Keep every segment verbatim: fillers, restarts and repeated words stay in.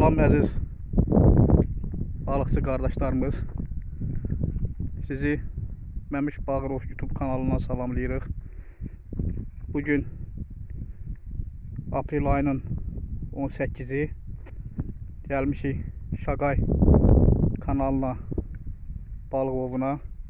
Salam əziz balıqçı qardaşlarımız. Sizi Məmiş Bağırov YouTube kanalından salamlayırıq. Bugün aprel ayının on səkkizi gəlmişik Şaqay kanalına, balıq ovuna.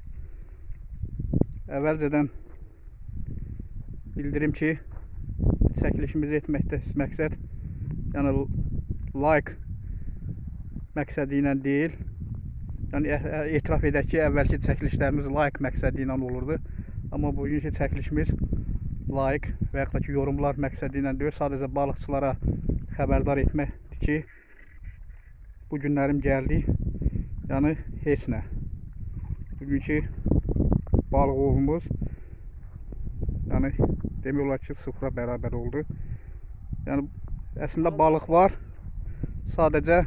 Əvvəlcədən bildirim ki, çəkilişimizi etməkdə məqsəd, yəni like məqsədi ilə deyil. Yəni etiraf edək ki, əvvəlki çəkilişlərimiz like məqsədi ilə olurdu. Amma bugünkü çəkilişimiz like və yaxud da ki, yorumlar məqsədi ilə deyil. Sadəcə balıqçılara xəbərdar etməkdir ki, bu günlərim gəldi. Yəni heç nə. Bugünkü balıq ovumuz yəni demək olar ki, sıfıra bərabər oldu. Yəni əslində balıq var. Sadəcə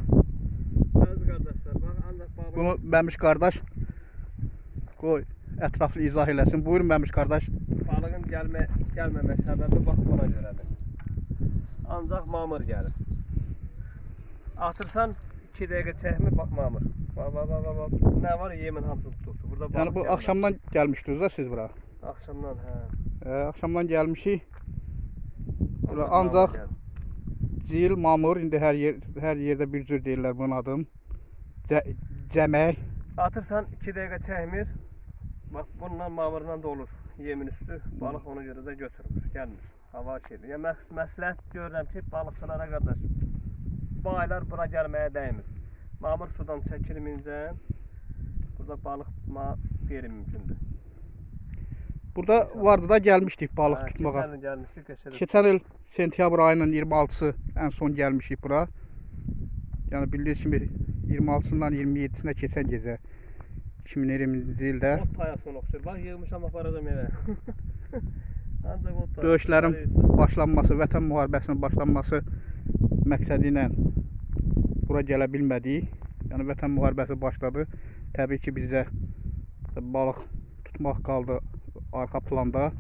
bunu Məmiş qardaş qoy ətraflı izah eləsin. Buyurun Məmiş qardaş. Balığın gəlmə, gəlməmə səbəbi bax buna görədir. Ancaq mamır gəlir. Atırsan iki dəqiqə çəkmir, bax mamır. Bax, bax, bax, bax. Nə var? Yemin hamısı tutuldu. Burada balıq yəni bu gəlmir. Axşamdan gəlmişdiniz də siz bura? Axşamdan, hə. Hə, axşamdan gəlmişik. Bura ancaq cil, mamur, indi hər yer hər yerdə bir cür deyirlər bunun adını. Cə, cəmək. Atırsan iki dəqiqə çəkmir. Bax bununla mamırla dolur. Yemin üstü balıq ona görə də götürmür, gəlmir. Hava şeydir. Yəni məs məsləhət görürəm ki, balıqçılara qardaş, bu aylar bura gəlməyə dəymir. Mamır sudan çəkilməyincə burada balıq tutma qeyri mümkündür. Burada vardı da gəlmişdik balıq hə, tutmağa. Keçən il gəlmişdik, keçən il. Keçən il sentyabr ayının iyirmi altısı ən son gəlmişik bura. Yəni bildiyiniz kimi iyirmi altısından iyirmi yeddisinə keçən gecə iki min iyirminci ildə ot tayasına oxşur. Bax yığmışam aparacam evə. Ancaq ot döyüşlərin başlanması, Vətən müharibəsinin başlanması məqsədi ilə bura gələ bilmədik. Yəni Vətən müharibəsi başladı. Təbii ki, bizdə balıq tutmaq qaldı arxa planda.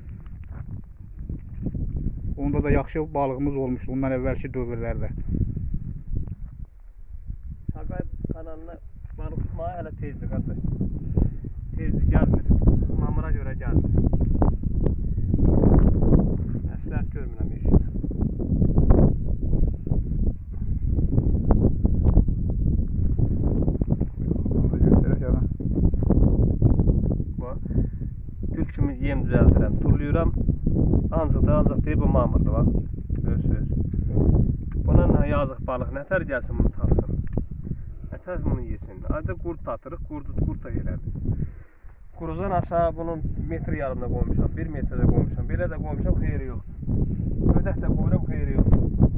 Onda da yaxşı balığımız olmuşdu ondan əvvəlki dövrlərdə. Şaqay kanalına balıq tutmağa hələ tezdir qardaş. Tezdir, gəlmir. Mamıra görə gəlmir. Məsləhət görmürəm heç. Gül kimi yem düzəldirəm, turluyuram. Ancaq da ancaq deyib bu mamırdır, bax. Görürsünüz. Bununla yazıq balıq nətər gəlsin bunu tapsın. Nətər bunu yesin. Ancaq qurd tatırıq, qurdu qurd da elədir. Quruzdan aşağı bunun metr yarımda qoymuşam, bir metrdə qoymuşam, belə də qoymuşam, xeyri yox. Ödək də qoyuram, xeyri yox.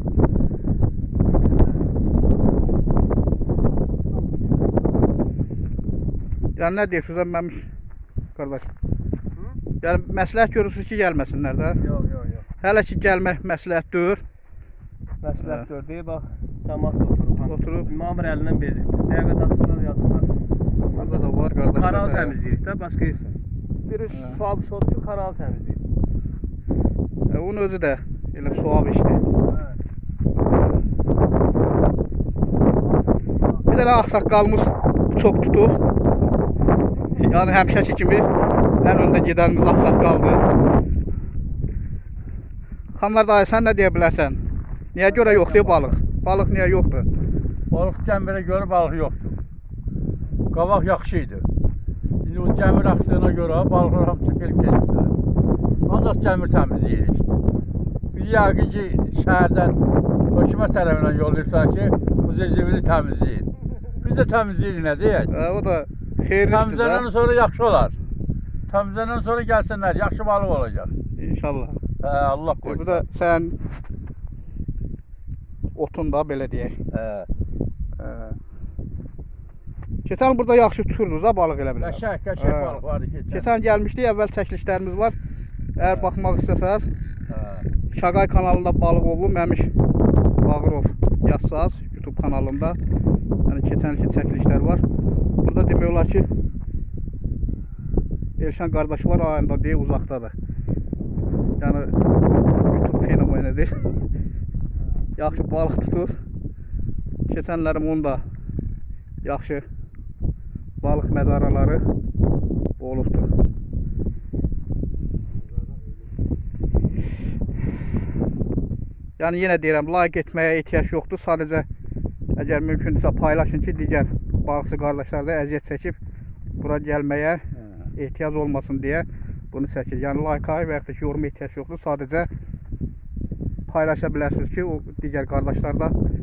Yəni nə deyirsiniz Məmiş qardaş? Yəni məsləhət görürsünüz ki, gəlməsinlər də? Yox, yox, yox. Hələ ki gəlmək məsləhət deyil. Məsləhət deyil, deyil, bax, cəmaat oturub. Oturub. Mamır əlindən bezikdir. Dəqiqə tatlılar yazırlar. Burada da var qardaşlar. Kanal təmizləyirik də, başqa isə. Biri suab iş oldu ki, kanal təmizləyir. E, onun özü də elə suab işdir. Bir dənə ağsaqqalımız çox tutub. Yəni həmişəki kimi ən öndə gedənimiz ağsaqqaldır. Xanlar dayı, sən nə deyə bilərsən? Niyə görə yoxdur balıq? Balıq niyə yoxdur? Balıq gəmirə görə balıq yoxdur. Qavaq yaxşı idi. İndi o gəmir axtığına görə balıqlar hamısı gelib gedibdilər. Ancaq gəmir təmizləyirik. Biz yəqin ki, şəhərdən hökumət tərəfindən yollayırsan ki, bu zircivili təmizləyin. Biz də təmizləyirik, nə deyək? E, o da xeyirli işdir də. Təmizlənən sonra yaxşı olar. Təmizlənən sonra gəlsinlər, yaxşı balıq olacaq. İnşallah. Hə, Allah qoysun. Bu da sən otun da belə deyək. Hə. Keçən burada yaxşı tuturdunuz da balıq elə bilər. Qəşəng, qəşəng balıq vardı keçən. Keçən gəlmişdik, əvvəl çəkilişlərimiz var. Əgər baxmaq istəsəz, Şaqay kanalında balıq ovu Məmiş Bağırov yazsaz YouTube kanalında. Yəni keçən ilki çəkilişlər var. Burada demək olar ki, Elşən qardaşı var, ayında deyə uzaqdadır. Yəni YouTube fenomenidir. Yaxşı balıq tutur. Keçənlərim onun da yaxşı balıq məzaraları olubdur. Yəni yenə deyirəm, like etməyə ehtiyac yoxdur. Sadəcə əgər mümkündürsə paylaşın ki, digər balıqçı qardaşlar da əziyyət çəkib bura gəlməyə ehtiyac olmasın deyə bunu çəkir. Yəni like-a və yaxud da ki, yoruma ehtiyac yoxdur. Sadəcə paylaşa bilərsiniz ki, o digər qardaşlar da